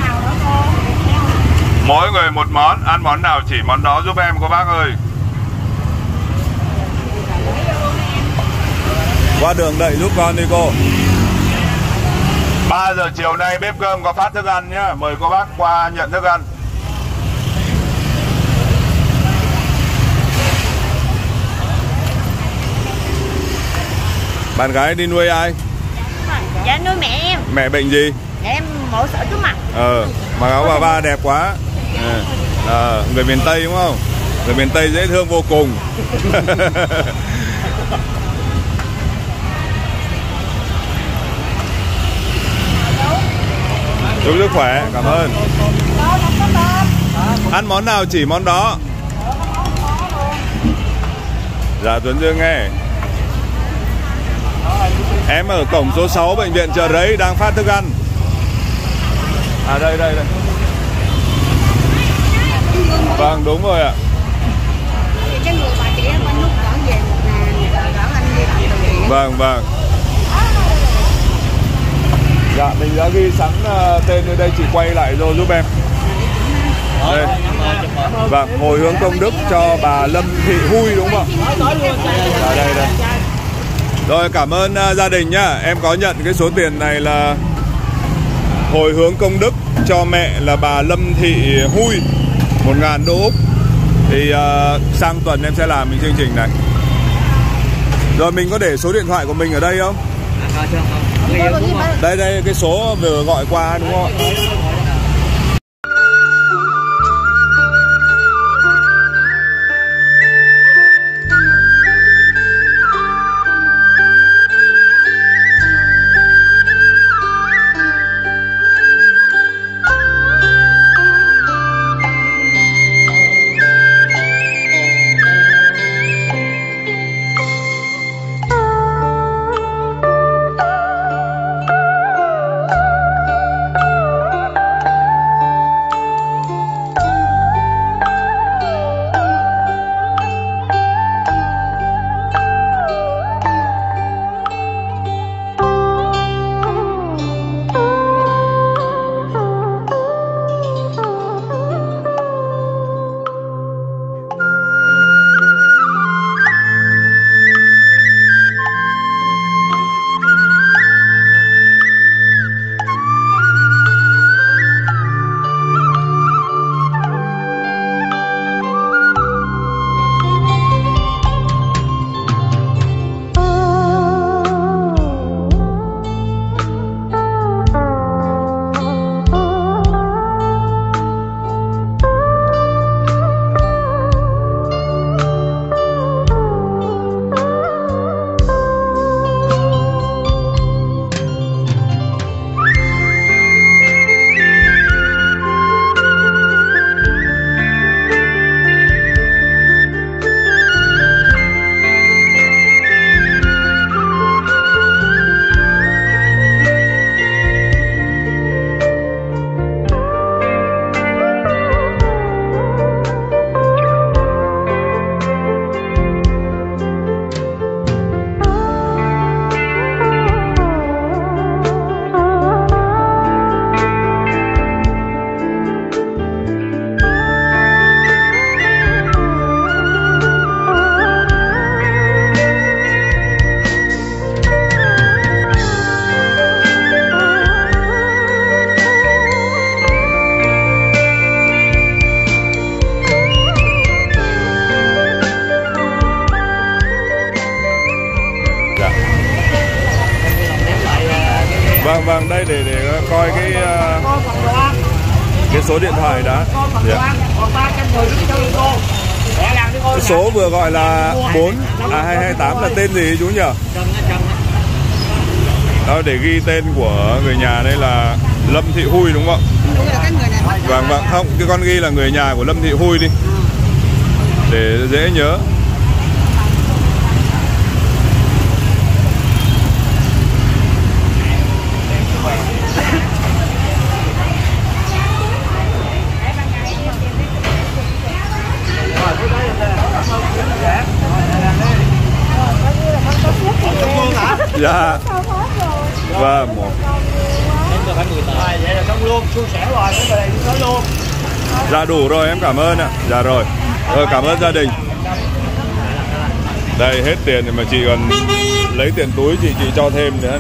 Mỗi người một món, ăn món nào chỉ món đó giúp em cô bác ơi. Qua đường đẩy giúp con đi cô. 3 giờ chiều nay bếp cơm có phát thức ăn nhá. Mời cô bác qua nhận thức ăn. Bạn gái đi nuôi ai? Dạ nuôi mẹ em. Mẹ bệnh gì? Dạ em mổ sỡ trước mặt. Mặc áo bà ba đẹp quá. Người miền Tây đúng không? Người miền Tây dễ thương vô cùng. Chúc sức khỏe, cảm ơn. Ăn món nào chỉ món đó. Dạ Tuấn Dương nghe. Em ở cổng số 6 bệnh viện Chợ Rẫy đang phát thức ăn. À đây. Vâng, đúng rồi ạ. Thì cái người bà chị bên lúc gỡ về 1.000, gỡ anh đi làm từ thiện. Vâng, vâng. Dạ, mình đã ghi sẵn tên ở đây, chị quay lại rồi giúp em. Đây. Vâng, hồi hướng công đức cho bà Lâm Thị Huy đúng không ạ? Đây đây. Rồi, cảm ơn gia đình nhá. Em có nhận cái số tiền này là hồi hướng công đức cho mẹ là bà Lâm Thị Huy, 1.000 đô Úc. Thì sang tuần em sẽ làm cái chương trình này. Rồi mình có để số điện thoại của mình ở đây không? Đây đây, cái số vừa gọi qua đúng không ạ? Vâng, đây để coi cái số điện thoại đã. Cái số vừa gọi là 228 là tên gì chú nhỉ? Đó, để ghi tên của người nhà đây là Lâm Thị Huy đúng không ạ? Vâng, vâng, không, cái con ghi là người nhà của Lâm Thị Huy đi để dễ nhớ. Dạ. Vâng. Vậy là xong luôn, suôn sẻ rồi, cái này nói luôn. Dạ đủ rồi, em cảm ơn ạ. Dạ rồi. Rồi, cảm ơn gia đình. Đây hết tiền thì mà chị còn lấy tiền túi chị cho thêm nữa.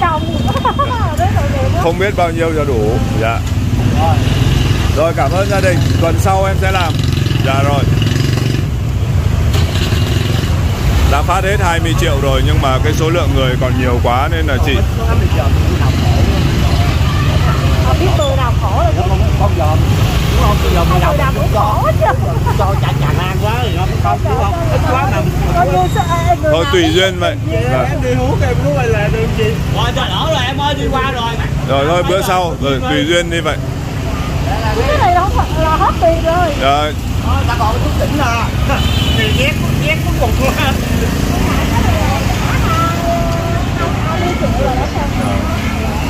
Không biết bao nhiêu cho đủ. Dạ. Rồi, cảm ơn gia đình. Tuần sau em sẽ làm. Dạ rồi. Đã phát hết 20 triệu rồi nhưng mà cái số lượng người còn nhiều quá nên là chị biết tôi nào khổ rồi không dòm đúng không? Tôi dòm tôi nào cũng khổ chứ. Cho chặt ăn quá thì nó không đúng không? Ít quá mà thôi tùy duyên vậy. Em đi hú em muốn quay lại được gì? Rồi trời đỡ rồi em ơi, đi qua rồi. Rồi thôi bữa sau rồi tùy duyên đi vậy. Cái này không phải là hết tiền rồi. Rồi. Ta còn cái chút đỉnh là ghét cuối cùng luôn ha.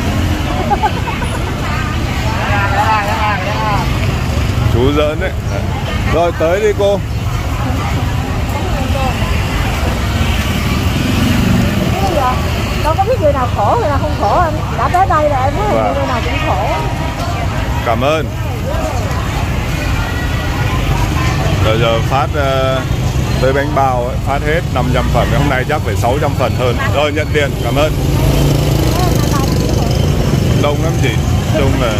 Chú giỡn đấy. Rồi tới đi cô. Đâu có biết người nào khổ người nào không khổ em. Đã tới đây là em thấy người nào cũng khổ. Cảm ơn. Rồi giờ phát tới bánh bao ấy, phát hết 500 phần, hôm nay chắc phải 600 phần hơn. Rồi nhận tiền, cảm ơn. Đông lắm chị, đông là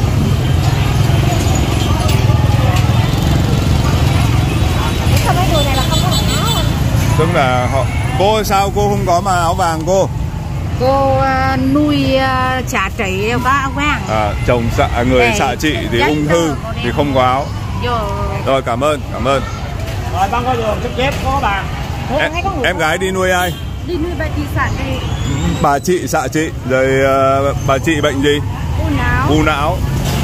sao mấy người này là không có mặc áo anh? tức là họ. Cô sao cô không có mà áo vàng cô? Cô nuôi xạ trị đâu có áo vàng. Chồng người xạ trị thì ung thư thì không có áo. Rồi cảm ơn. Rồi băng có đường chép có bà. Em gái đi nuôi ai? Đi nuôi bà chị xạ trị. Bà chị xạ trị. Rồi bà chị bệnh gì? U não.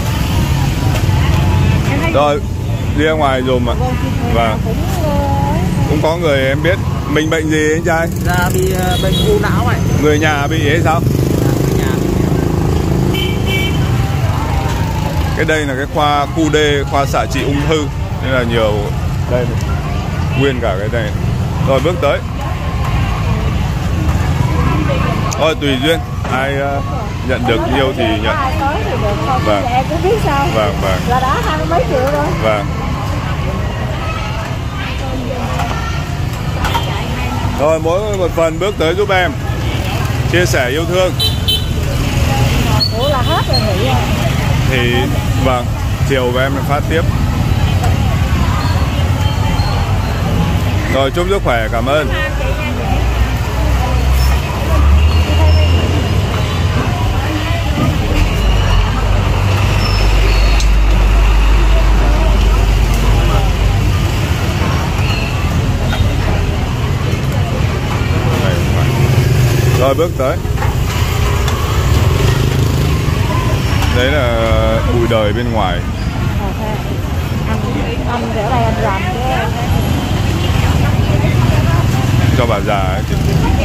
Rồi đi ra ngoài dùm ạ. Vâng. Cũng có người em biết. Mình bệnh gì anh trai? Dạ bị bệnh u não này. Người nhà bị ấy sao? Cái đây là cái khoa khu D, khoa xạ trị ung thư. Nên là nhiều. Đây này. Nguyên cả cái này. Rồi bước tới. Thôi tùy duyên. Ai nhận được nhiều thì nhận. Vâng. Em cũng biết sao. Vâng. Là đã 20 mấy triệu rồi. Vâng. Rồi mỗi một phần bước tới giúp em. Chia sẻ yêu thương. Ủa là hết rồi nghỉ rồi. Thì vâng, chiều và em phát tiếp. Rồi chúc sức khỏe, cảm ơn. Rồi bước tới. Đấy là bụi đời bên ngoài. Anh ở đây anh làm cho bà già ấy chị.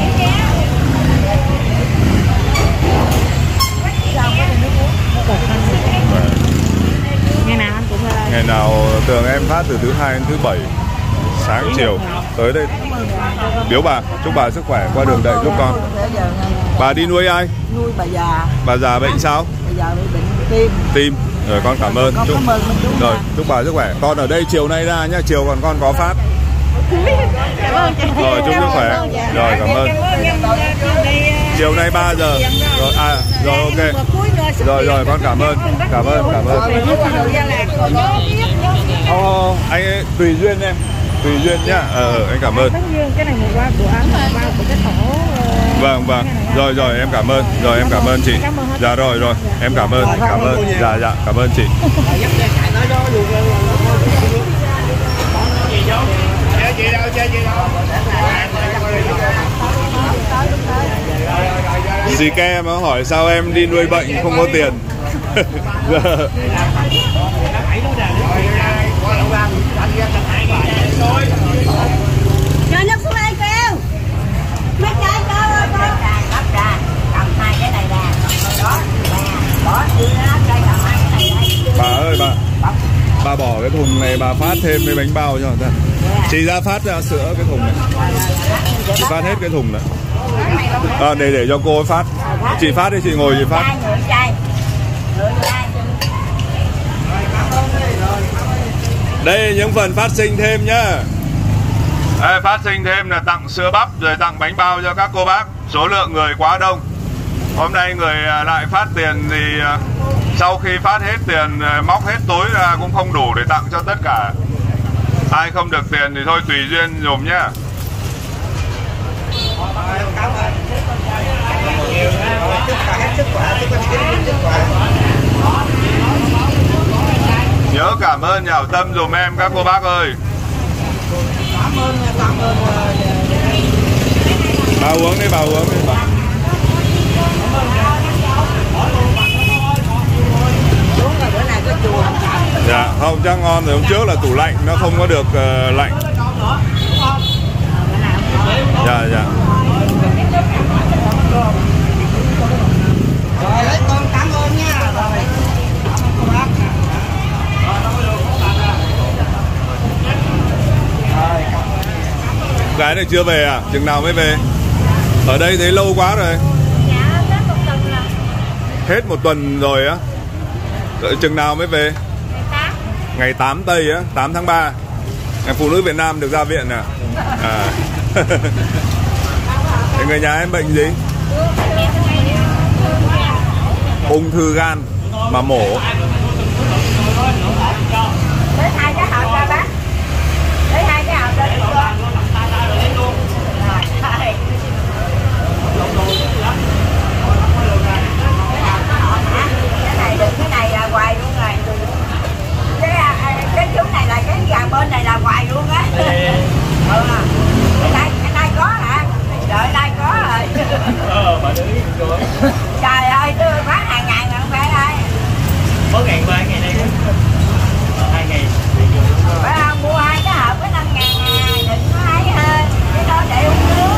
Ngày nào anh cũng ở đây. Ngày nào thường em phát từ thứ 2 đến thứ 7 sáng chiều tới đây biếu bà, chúc bà sức khỏe qua đường đậy giúp con. Bà đi nuôi ai? Nuôi bà già. Bà già bệnh sao? Bà già bị bệnh tim. Rồi con cảm ơn. Rồi chúc bà sức khỏe. Con ở đây chiều nay ra nhá, chiều còn con có phát. Rồi chúc sức khỏe. Rồi cảm ơn. Chiều nay 3 giờ. Rồi rồi ok. Rồi con cảm ơn. Cảm ơn. Anh ấy, tùy duyên em. Tùy duyên nhá. Anh cảm ơn. Cái này qua của anh của cái tổ. Vâng. Rồi em cảm ơn. Rồi em cảm ơn chị. Dạ rồi em cảm ơn. Dạ cảm ơn chị. Dì Ke mà hỏi sao em đi nuôi bệnh không có tiền. Cho nước xuống đây kêu. Mấy trái cho bắp ra, cầm hai cái này ra. Đó, bỏ đi nó cây cầm hai cái này. Bà ơi bà bỏ cái thùng này bà phát thêm cái bánh bao cho người ta. Chị ra phát ra sữa cái thùng này. Chị phát hết cái thùng này. Để cho cô ấy phát. Chị phát đi, chị ngồi chị phát. Đây những phần phát sinh thêm nhá. Đây, phát sinh thêm là tặng sữa bắp rồi tặng bánh bao cho các cô bác. Số lượng người quá đông. Hôm nay người lại phát tiền thì sau khi phát hết tiền móc hết túi ra cũng không đủ để tặng cho tất cả. Ai không được tiền thì thôi tùy duyên dùm nhá. Nhớ cảm ơn nhà hảo tâm dùm em các cô bác ơi. Bà uống đi bà. Dạ không chắc ngon rồi, hôm trước là tủ lạnh nó không có được lạnh. Dạ. Rồi đấy con cảm ơn nha. gái này chưa về à? Chừng nào mới về? Ở đây thấy lâu quá rồi. Dạ, hết 1 tuần rồi. Hết 1 tuần rồi á? Chừng nào mới về? Ngày 8. Ngày 8 Tây á, 8 tháng 3. Ngày phụ nữ Việt Nam được ra viện à? À. Thế người nhà em bệnh gì? Ung thư gan mà mổ. Lấy 2 cái hộp ra bác. Lấy 2 cái hộp ra được chưa? Cái này là hoài luôn rồi. Cái chú này là cái gà bên này là hoài luôn á. Cái này có hả? Đợi đây có rồi. Trời ơi, tôi bán hàng ngày mà không phải đây. Có ngày 3 ngày đây 2 ngày. Phải không? Mua 2 cái hộp với 5.000 à. Đừng có ấy hơn. Cái đó để uống nước.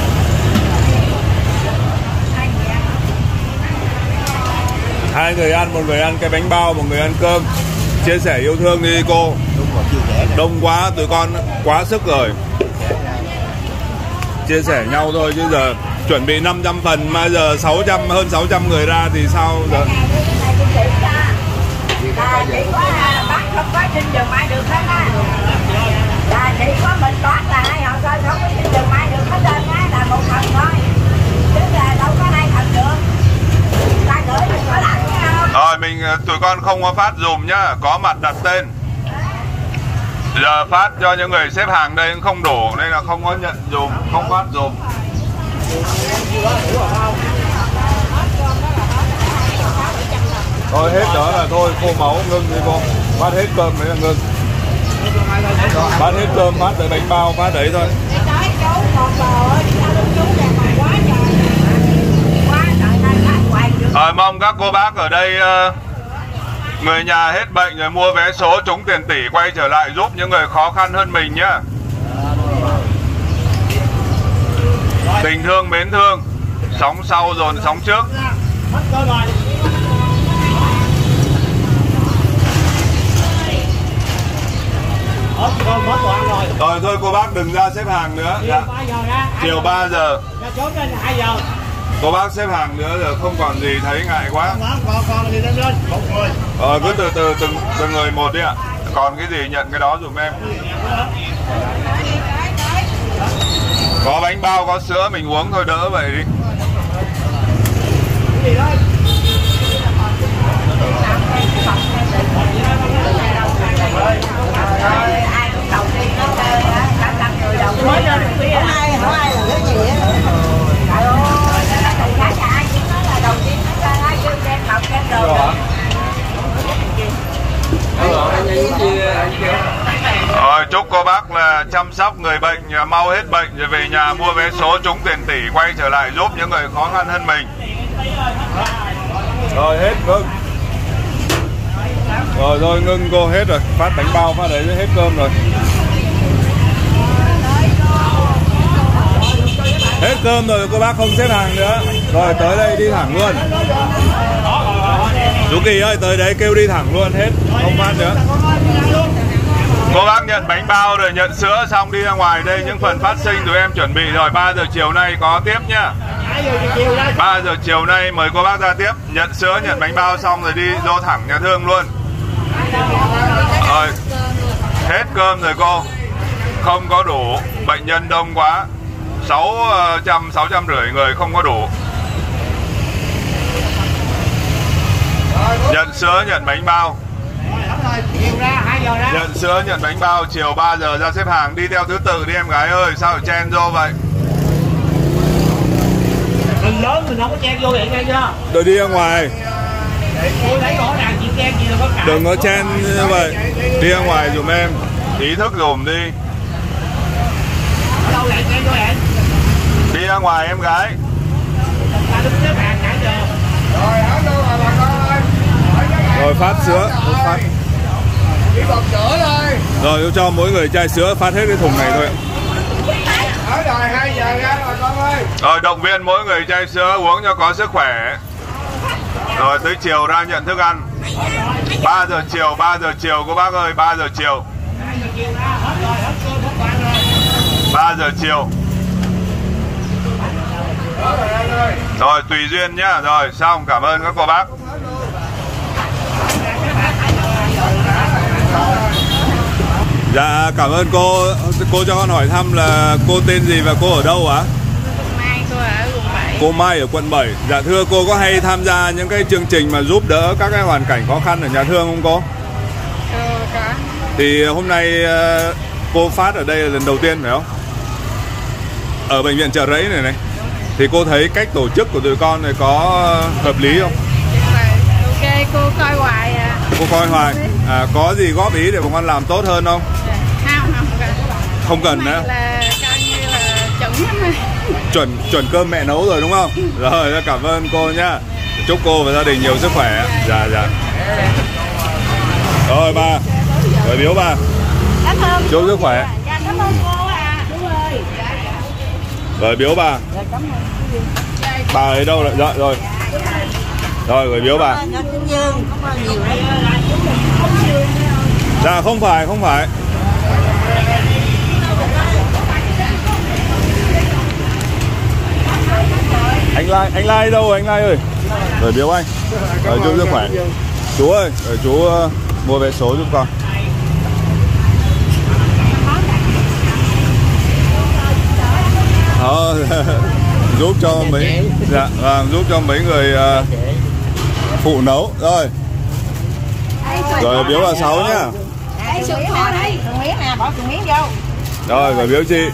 Hai người ăn, một người ăn cái bánh bao, một người ăn cơm. Chia sẻ yêu thương đi cô. Đông quá, tụi con quá sức rồi. Chia sẻ nhau thôi chứ giờ chuẩn bị 500 phần mà giờ hơn 600 người ra thì sao giờ? Chỉ có bác không có xin giờ mai được hết á. Là chỉ có mình toán là 2 hộp thôi, không có xin giờ mai được hết trơn á, là 1 phần thôi. Chứ là đâu có 2 phần được. Ta gửi đừng có lạnh nha không? Rồi tụi con không có phát dùm nhá, có mặt đặt tên. Giờ phát cho những người xếp hàng đây cũng không đủ nên là không có nhận dùm, không phát dùm. Thôi hết đó là thôi, khô máu ngưng đi cô. Phát hết cơm đấy là ngưng. Phát hết cơm, phát tới bánh bao, phát đấy thôi. Mong các cô bác ở đây người nhà hết bệnh rồi mua vé số trúng tiền tỷ quay trở lại giúp những người khó khăn hơn mình nhá. Tình thương mến thương, sóng sau dồn sóng trước. Rồi thôi cô bác đừng ra xếp hàng nữa. Dạ. Chiều 3 giờ. Cô bác xếp hàng nữa giờ không còn gì thấy ngại quá. Cứ từ từng người một đi ạ. Còn cái gì nhận cái đó dùm em. Có bánh bao, có sữa mình uống thôi đỡ vậy đi. Rồi chúc cô bác là chăm sóc người bệnh mau hết bệnh rồi về nhà mua vé số trúng tiền tỷ quay trở lại giúp những người khó khăn hơn mình. Rồi hết ngưng. Rồi thôi ngưng cô, hết rồi. Phát bánh bao phát đấy hết cơm rồi. Hết cơm rồi cô bác không xếp hàng nữa. Rồi tới đây đi thẳng luôn. Chú Kỳ ơi tới đấy kêu đi thẳng luôn, hết không phát nữa. Cô bác nhận bánh bao rồi nhận sữa xong đi ra ngoài đây, những phần phát sinh tụi em chuẩn bị rồi. 3 giờ chiều nay có tiếp nhá. 3 giờ chiều nay mời cô bác ra tiếp. Nhận sữa nhận bánh bao xong rồi đi vô thẳng nhà thương luôn. Rồi hết cơm rồi cô. Không có đủ, bệnh nhân đông quá, 650 người không có đủ. Nhận sữa nhận bánh bao. Nhận sữa nhận bánh bao, chiều 3 giờ ra xếp hàng. Đi theo thứ tự đi em gái ơi, sao chen vô vậy? Mình lớn mình không có chen vô vậy nghe chưa? Tôi đi ra ngoài. Cô thấy rõ ràng chị chen gì đâu có cả. Đừng có chen như vậy. Đi ra ngoài dùm em. Ý thức dùm đi. Đâu lại chen vô vậy? Đi ra ngoài em gái. Rồi phát sữa, phát. Rồi tôi cho mỗi người chai sữa, phát hết cái thùng này thôi. Rồi động viên mỗi người chai sữa uống cho có sức khỏe. Rồi tới chiều ra nhận thức ăn. 3 giờ chiều cô bác ơi, 3 giờ chiều. 3 giờ chiều. Rồi tùy duyên nhá. Rồi xong, cảm ơn các cô bác. Dạ cảm ơn cô. Cô cho con hỏi thăm là cô tên gì và cô ở đâu ạ? Mai, cô ở quận 7. Cô Mai ở quận 7. Dạ thưa cô, có hay tham gia những cái chương trình mà giúp đỡ các cái hoàn cảnh khó khăn ở nhà thương không cô? Có. Thì hôm nay cô phát ở đây là lần đầu tiên phải không? Ở bệnh viện Chợ Rẫy này này. Thì cô thấy cách tổ chức của tụi con này có hợp lý không? Ok, cô coi hoài à. Cô coi hoài. Có gì góp ý để bọn con làm tốt hơn không? Không cần. Không cần nữa. Là coi như là chuẩn lắm. Chuẩn cơm mẹ nấu rồi đúng không? Rồi, cảm ơn cô nhá. Chúc cô và gia đình nhiều sức khỏe. Dạ. Rồi ba. Rồi biếu ba. Chúc sức khỏe. Cảm ơn cô à. Đúng rồi. Rồi biếu bà. Bà ở đâu rồi? Rồi. Rồi gửi biếu bà. Dạ không phải. Anh Lai đâu rồi anh Lai ơi? Gửi biếu anh. Rồi chúc sức khỏe. Chú ơi, chú mua vé số giúp con. Giúp cho mấy giúp cho mấy người phụ nấu. Rồi biếu bà Sáu nhá. Rồi gửi biếu chị.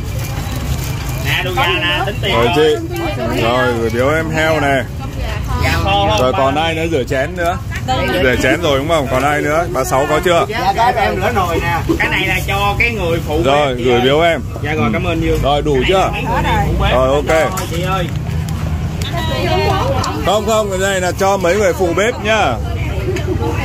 Rồi chị. Rồi gửi biếu em heo này. Rồi còn ai nữa rửa chén nữa? Rửa chén rồi đúng không? Còn ai nữa? Bà Sáu có chưa? Dạ có em rửa nồi nè. Cái này là cho cái người phụ. Rồi gửi biếu em. Dạ rồi, cảm ơn Dương. Rồi đủ chưa? Rồi ok. Chị ơi. Không, cái này là cho mấy người phụ bếp nhá.